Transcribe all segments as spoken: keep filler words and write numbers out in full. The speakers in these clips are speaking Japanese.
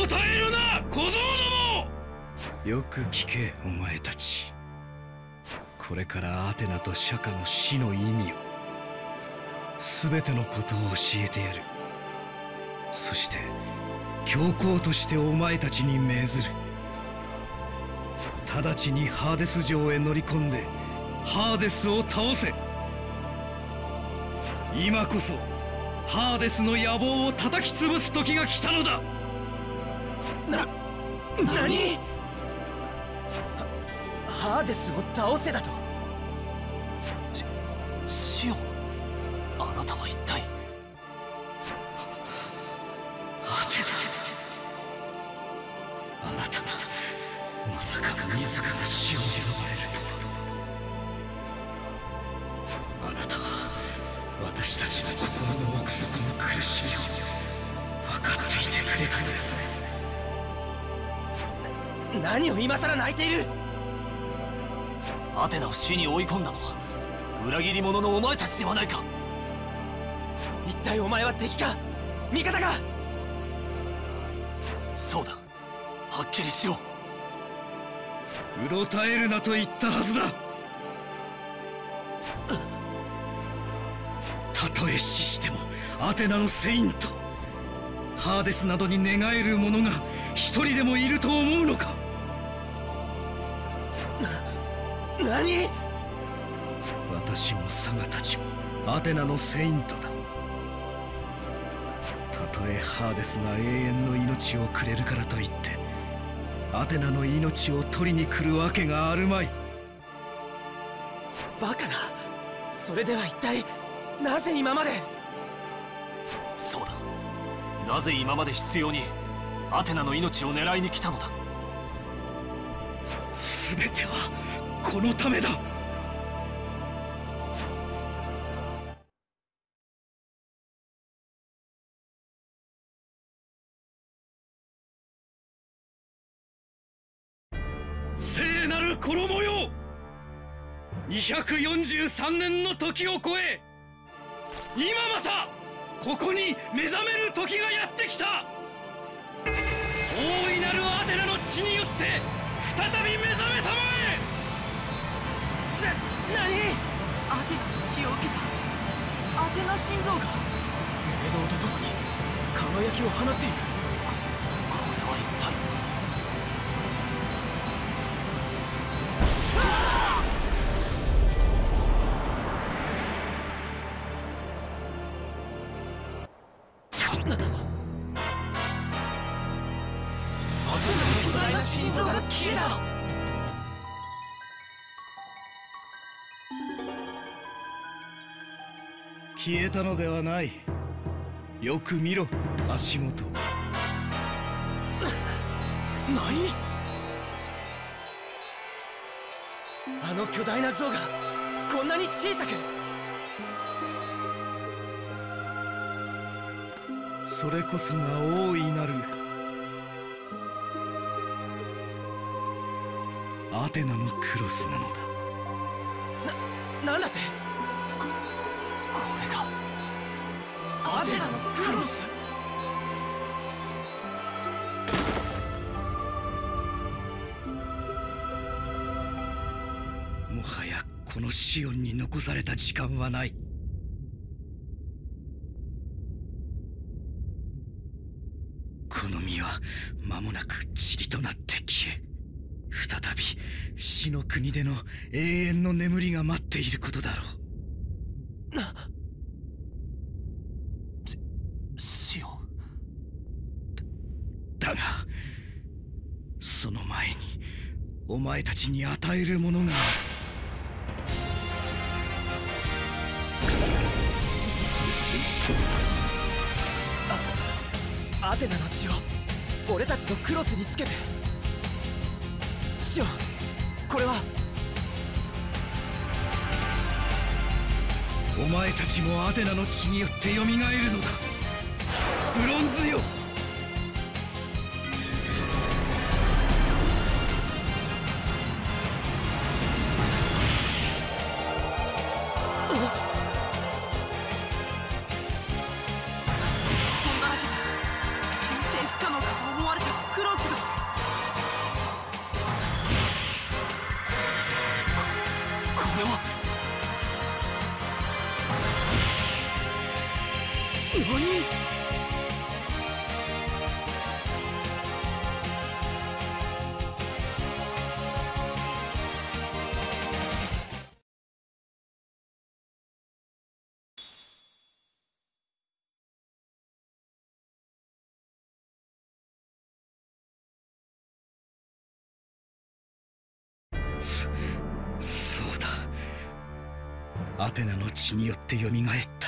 ろたえるな小僧ども。よく聞けお前たち。これからアテナと釈迦の死の意味を、全てのことを教えてやる。そして教皇としてお前たちに命ずる。直ちにハーデス城へ乗り込んでハーデスを倒せ。今こそハーデスの野望を叩き潰す時が来たのだ。 な、何？ハーデスを倒せだと？し、シオン、あなたは一体。 アテナ、あなた、まさか自ら死を選ばれるとは。あなたは私たちの心の奥底の苦しみを分かっていてくれたんですね。 な、何を今さら泣いている？アテナを死に追い込んだのは裏切り者のお前たちではないか。一体お前は敵か味方か？そうだ、はっきりしろ。 うろたえるなと言ったはずだ。たとえ死してもアテナのセイント、ハーデスなどに寝返る者が一人でもいると思うのか？ な、何？ 私もサガたちもアテナのセイントだ。たとえハーデスが永遠の命をくれるからといってアテナの命を取りに来るわけがあるまい。 バカな。それでは一体なぜ今まで？そうだ、なぜ今まで執拗にアテナの命を狙いに来たのだ？ 全てはこのためだ。聖なる衣よ、にひゃくよんじゅうさんねんの時を超え、今またここに目覚める時がやってきた。大いなるアテナの血によって再び目覚めたまえ。 な、何？ アテナの血を受けたアテナ心臓が冥動とともに輝きを放っている。こ、これは一体。心臓が消えた。 消えたのではない。よく見ろ、足元。 何？あの巨大な像がこんなに小さく。 それこそが大いなるアテナのクロスなのだ。 な、なんだって？こ、これがアテナのクロス？ もはやこのシオンに残された時間はない。この身は間もなく塵となって消え、再び死の国での永遠の眠りが待っていることだろう。 な、し、シオン。 だがその前にお前たちに与えるものがある。 アテナの血を俺たちのクロスにつけて。し、シオン、これは。 お前たちもアテナの血によって蘇るのだ。ブロンズよ。 そんなだけで修正不可能かと思われた。 れは何？ そ、そうだ。アテナの血によって蘇った。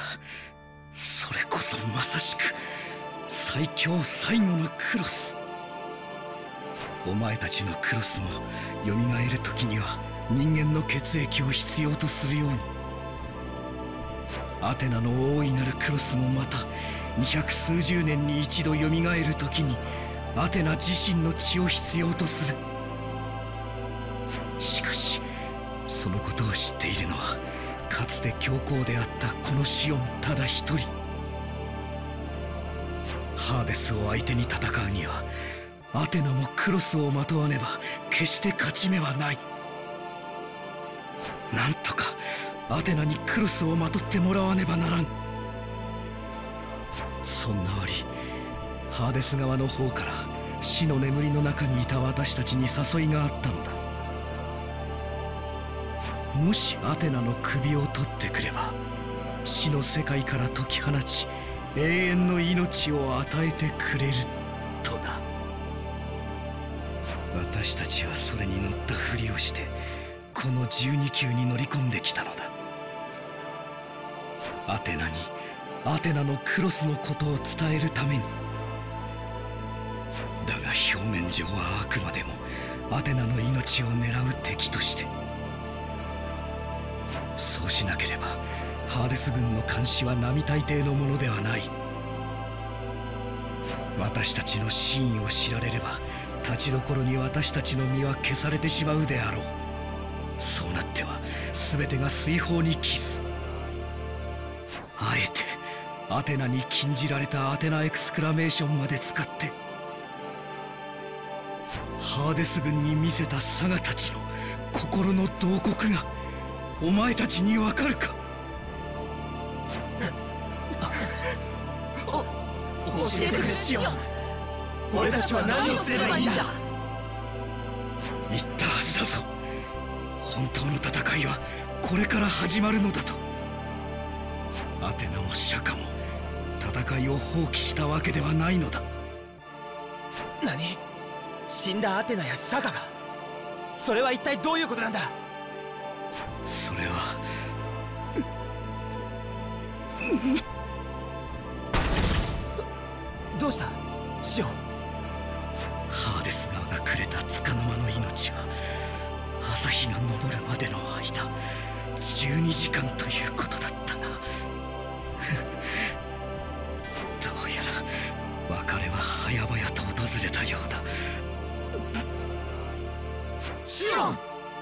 それこそまさしく最強最後のクロス。お前たちのクロスも蘇る時には人間の血液を必要とするように、アテナの大いなるクロスもまた二百数十年に一度蘇る時にアテナ自身の血を必要とする。しかしそのことを知っているのはかつて教皇であったこのシオンただ一人。ハーデスを相手に戦うにはアテナもクロスをまとわねば決して勝ち目はない。なんとかアテナにクロスをまとってもらわねばならん。そんな折ハーデス側の方から死の眠りの中にいた私たちに誘いがあったのだ。もしアテナの首を取ってくれば死の世界から解き放ち永遠の命を与えてくれるとな。私たちはそれに乗ったふりをしてこのじゅうに級に乗り込んできたのだ。アテナにアテナのクロスのことを伝えるために。だが表面上はあくまでもアテナの命を狙う敵として。そうしなければハーデス軍の監視は並大抵のものではない。私たちの真意を知られれば立ちどころに私たちの身は消されてしまうであろう。そうなっては全てが水泡に帰す。あえてアテナに禁じられたアテナエクスクラメーションまで使ってハーデス軍に見せたサガたちの心の慟哭がお前たちにわかるか？ 教えてくれシオン。俺たちは何をすればいいんだ？ 言ったはずだぞ。本当の戦いはこれから始まるのだと。アテナも釈迦も戦いを放棄したわけではないのだ。 何？死んだアテナや釈迦が？それは一体どういうことなんだ？ それはど、どうしたシオン？ ハーデス側がくれた束の間の命は朝日が昇るまでの間じゅうにじかんということだったな。どうやら別れは早々と訪れたようだ。 シオン！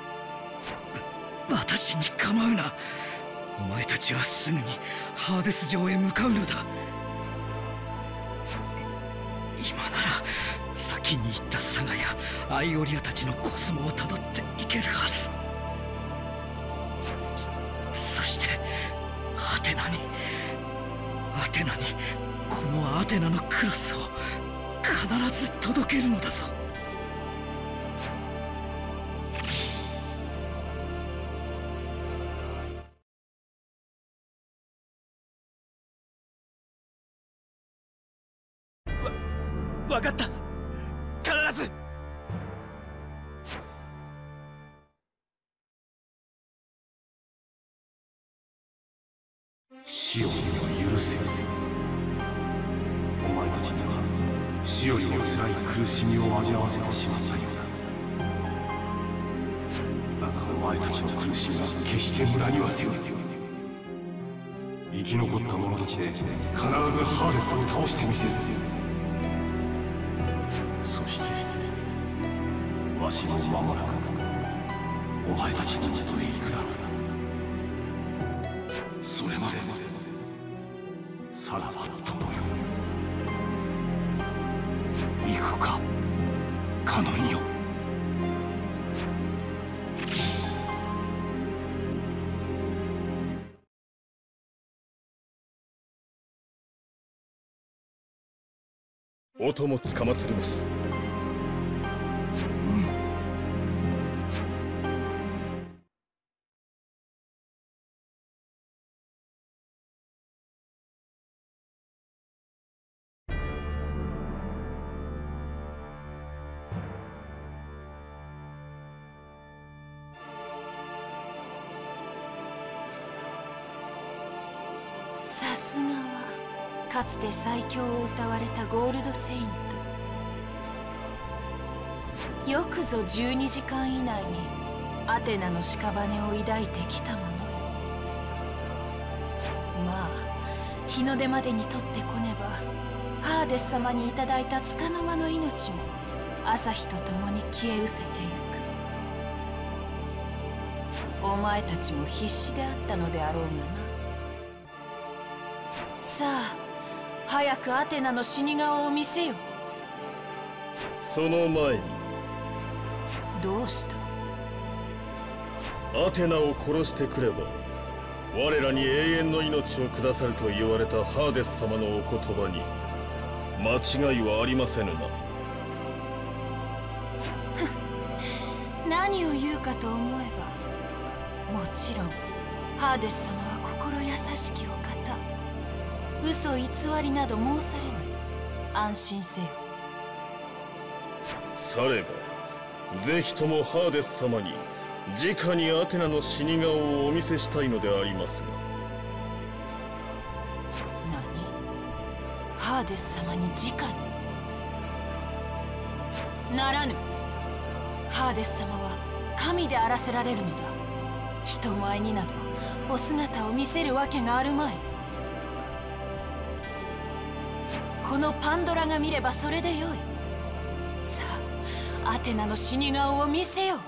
私に構うな。お前たちはすぐにハーデス城へ向かうのだ。今なら先に行ったサガやアイオリアたちのコスモをたどっていけるはず。そしてアテナにアテナにこのアテナのクロスを必ず届けるのだぞ。 わかった。必ず。 シオンを許せ。お前たちには死よりも辛い苦しみを味わわせてしまったようだ。だがお前たちの苦しみは決して無駄にはせよ。生き残った者たちで必ずハーデスを倒してみせる。そしてわしも間もなくお前たちのもとへ行くだろう。それまでさらば友よ、行くかカノンよ。 音もつかまつります。 さすがはかつて最強を謳われたゴールドセイント。よくぞじゅうにじかん以内にアテナの屍を抱いてきたものよ。まあ日の出までに取ってこねばハーデス様にいただいた束の間の命も朝日とともに消え失せてゆく。お前たちも必死であったのであろうがな。さあ早くアテナの死に顔を見せよ。 その前にどうした？ アテナを殺してくれば我らに永遠の命を下さると言われたハーデス様のお言葉に間違いはありませぬな。 何を言うかと思えば、もちろんハーデス様は心優しきお方。嘘偽りなど申されぬ。安心せよ。 さればぜひともハーデス様に直にアテナの死に顔をお見せしたいのでありますが。 何？ハーデス様に直に？ならぬ。ハーデス様は神であらせられるのだ。人前になどお姿を見せるわけがあるまい。このパンドラが見ればそれでよい。さあアテナの死に顔を見せよ。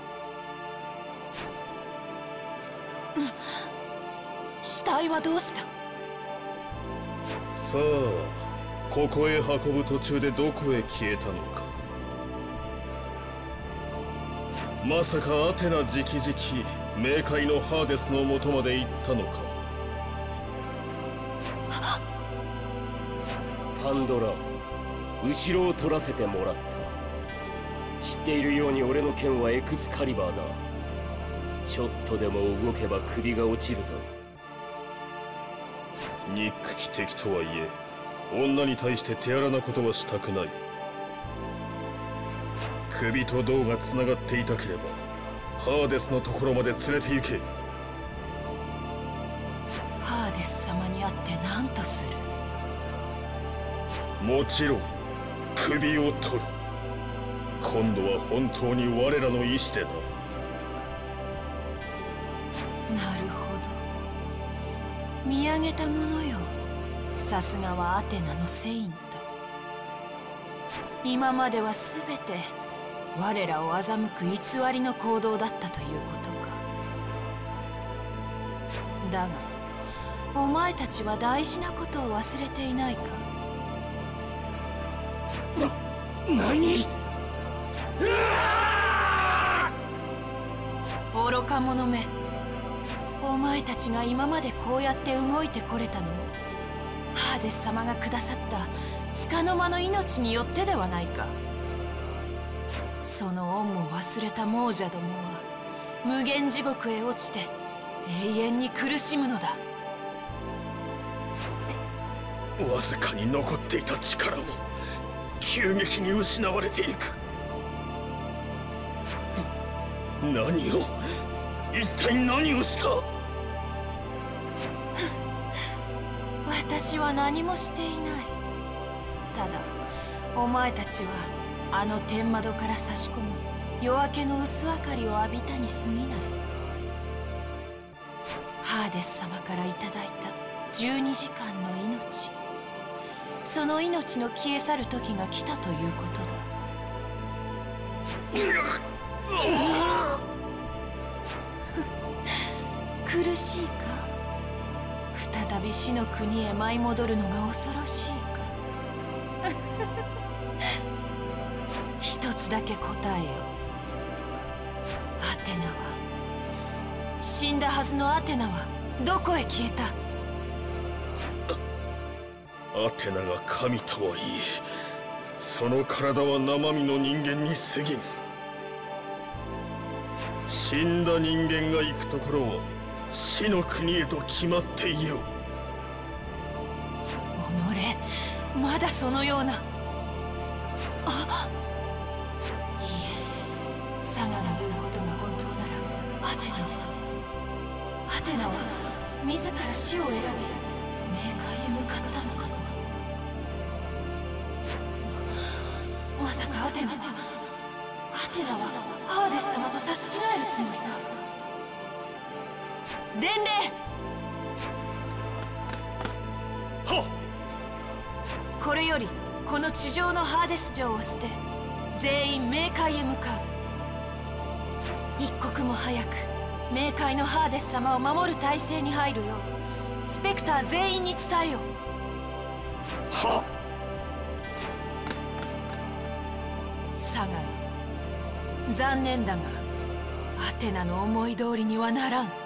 うん、死体はどうした？ さあここへ運ぶ途中でどこへ消えたのか。まさかアテナ直々冥界のハーデスのもとまで行ったのか。 パンドラ、後ろを取らせてもらった。知っているように俺の剣はエクスカリバーだ。ちょっとでも動けば首が落ちるぞ。 憎き敵とはいえ女に対して手荒なことはしたくない。首と胴がつながっていたければハーデスのところまで連れて行け。 ハーデス様に会って何とする？ もちろん首を取る。今度は本当に我らの意志でな。 なるほど。見上げたものよ。さすがはアテナのセイント。今までは全て我らを欺く偽りの行動だったということか。だがお前たちは大事なことを忘れていないか？ な、何？ 愚か者め。お前たちが今までこうやって動いてこれたのもハーデス様がくださった束の間の命によってではないか。その恩も忘れた亡者どもは無限地獄へ落ちて永遠に苦しむのだ。 わずかに残っていた力も急激に失われていく。何を一体何をした？ 私は何もしていない。ただお前たちはあの天窓から差し込む夜明けの薄明かりを浴びたに過ぎない。ハーデス様からいただいたじゅうにじかんの命、その命の消え去る時が来たということだ。苦しいか？再び死の国へ舞い戻るのが恐ろしいか？一つだけ答えよ。アテナは、死んだはずのアテナはどこへ消えた？ アテナが神とはいえその体は生身の人間に過ぎん。死んだ人間が行くところを死の国へと決まっていよう。 己、まだそのような。あ、いえ、サガの言うことが本当なら、アテナはアテナは自ら死を選び冥界へ向かったのかも。まさかアテナはアテナはハーデス様と差し違えるつもりか。伝令。 はっ。 これよりこの地上のハーデス城を捨て全員冥界へ向かう。一刻も早く冥界のハーデス様を守る体制に入るようスペクター全員に伝えよう。 はっ。 サガル、残念だがアテナの思い通りにはならん。